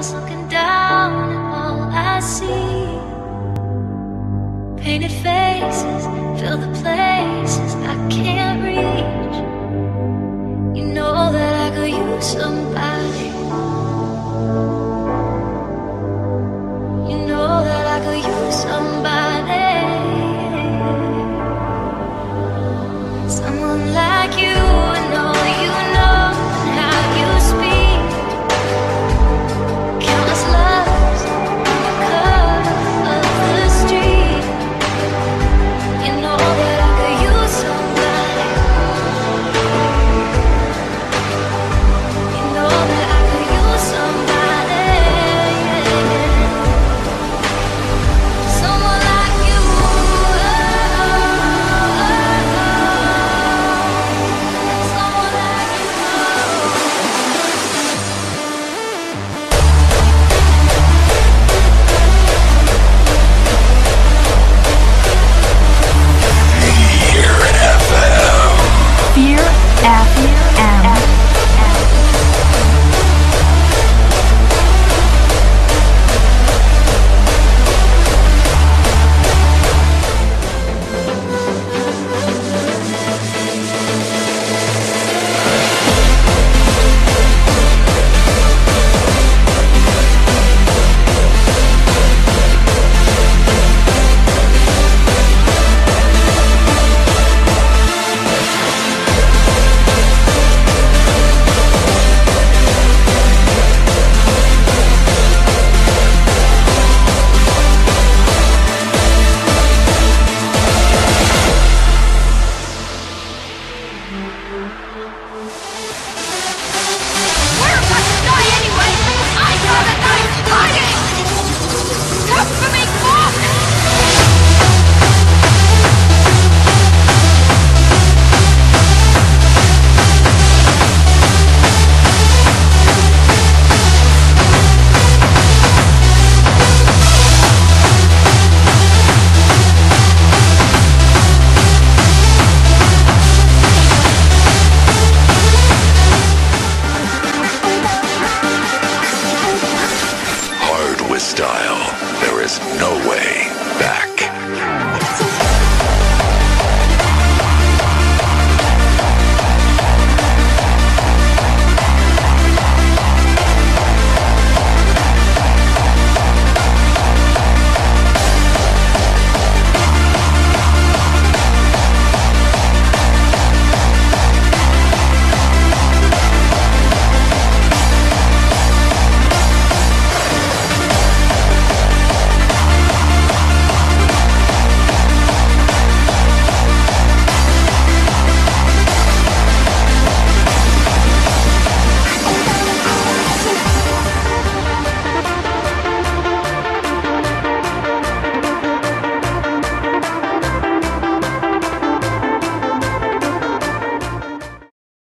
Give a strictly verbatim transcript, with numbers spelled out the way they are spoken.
lost, looking down at all I see. Painted faces fill the places I can't reach. You know that I could use somebody. You know that I could use somebody. Someone like you and all you know and how you speak. Countless loves on the curve of the street. You know that I could use somebody. You know that I could use somebody. Someone like you. Someone like you. Fear F M. We're about to die anyway! I know that night's dying! Come for me, fuck! Hard with style. There is no way back.